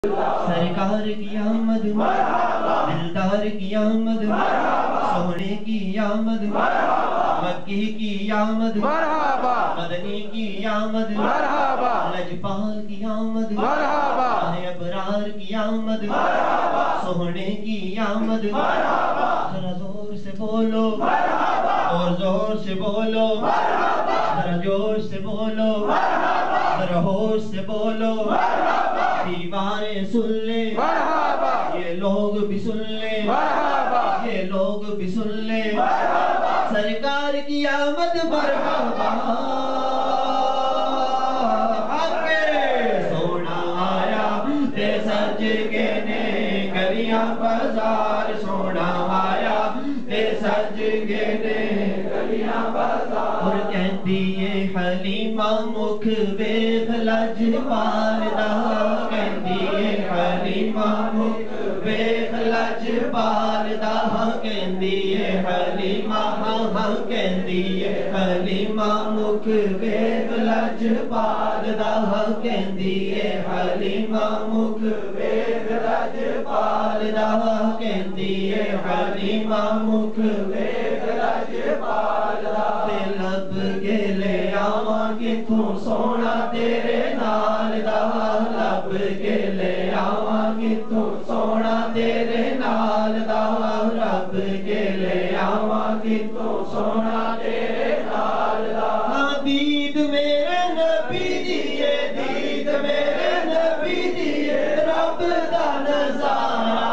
سرکار کی آمد دلدار کی آمد سونے کی آمد مکی کی آمد مدنی کی آمد لجپال کی آمد ابرار کی آمد سونے کی آمد ذرا زور سے بولو اور زور سے بولو ذرا جوش سے بولو ذرا ہوش سے بولو دیواریں سن لے یہ لوگ بھی سن لے یہ لوگ بھی سن لے سرکار کی آمد مرحبا سونا آیا تے سج کے نے گلیاں بازار سونا آیا تے سج کے نے گلیاں بازار اور کہندی اے حلیمہ مکھ ویکھ لجپال دا کہندی اے حلیمہ مکھ ویکھ لجپال دا کہندی اے حلیمہ کہندی اے حلیمہ مکھ ویکھ لجپال دا کہندی اے حلیمہ مکھ ویکھ لجپال دا کہندی اے حلیمہ مکھ ویکھ لجپال دا تے لب گلے آواں کتھوں سونا تیرے نال دا لب گلے آواں کتھوں سونا تیرے نال دا رب گلے آواں کتھوں سونا تیرے نال دا دید میرے نبی دیے دید میرے نبی دیے رب دا نظارہ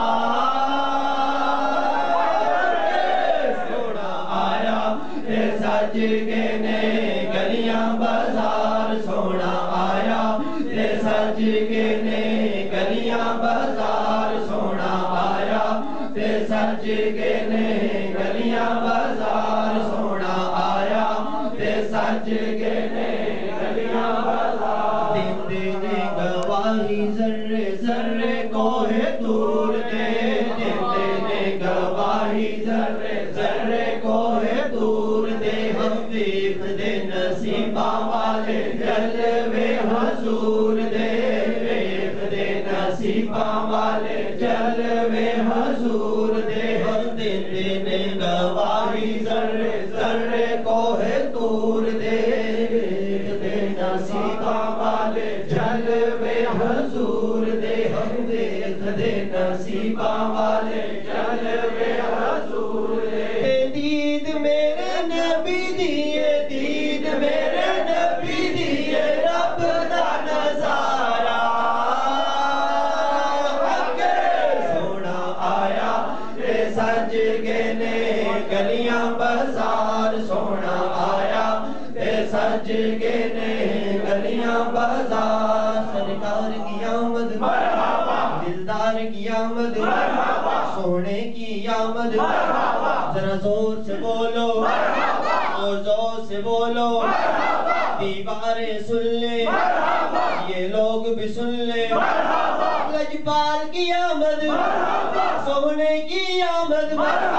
سونا آیا تے سج کے نے گلیاں بازار سونا آیا تے سج کے نے گلیاں بازار سونا آیا تے سج کے نے گلیاں بازار سونا آیا تے سج کے نے گلیاں بازار دیندے نے گواہی ذرے ذرے کوہ طور دے دیندے نے گواہی ذرے ذرے کوہ طور دے ہم ویکھ دے نصیباں والے جلوے حضور دے ویکھ دے نصیباں والے جلوے حضور دے ہم دیندے نے گواہی ذرے ذرے کوہ طور دے ویکھ دے نصیباں والے جلوے حضور دے ہم ویکھ دے نصیباں والے جلوے حضور دے دید میرے نبی دیے دید میرے نبی دیے رب دا نظارہ سونا آیا تے سج کے نے گلیاں بازار سونا آیا تے سج کے نے گلیاں بازار سرکار کی آمد دلدار کی آمد سونے کی آمد ذرا زور سے بولو اور زور سے بولو دیواریں سن لے یہ لوگ بھی سن لے لجپال کی آمد سونے کی آمد